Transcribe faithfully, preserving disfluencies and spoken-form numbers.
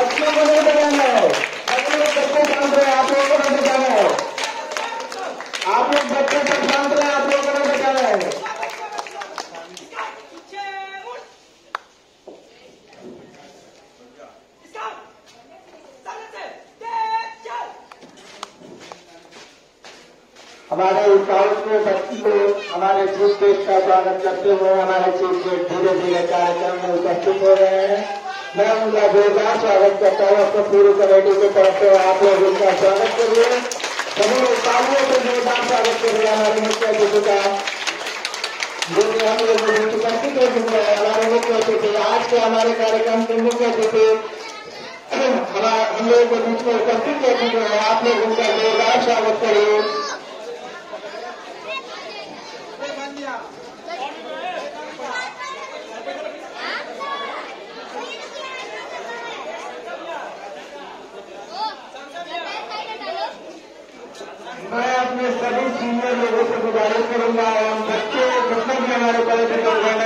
बच्चों को नहीं बजाना है, अगर लोग बच्चे शांत रहे, आप लोगों को नहीं बजाना है, आप लोग बच्चे सब शांत रहे, आप लोगों को नहीं बजाना है। हमारे साउथ के बच्ची को हमारे चीफ गेस्ट का स्वागत करते हुए हमारे चीफ गेस्ट धीरे धीरे कार्यक्रम में उपस्थित हो रहे हैं। मैं उनका जोरदार स्वागत करता हूँ अपने पूरी कमेटी की तरफ से। आप लोग उनका स्वागत करिए, सभी तालियों से जोरदार स्वागत करिए हमारे मुख्य अतिथि का, जो कि हम लोग उपस्थित हो चुके हैं। हमारे मुख्य अतिथि आज के हमारे कार्यक्रम के मुख्य अतिथि हम लोगों के बीच में उपस्थित हो चुके हैं। आप लोग उनका जोरदार स्वागत करिए। मैं अपने सभी सीनियर लोगों से गुजारिश करूंगा, हम बच्चे जितने भी हमारे बड़े बुजुर्ग हैं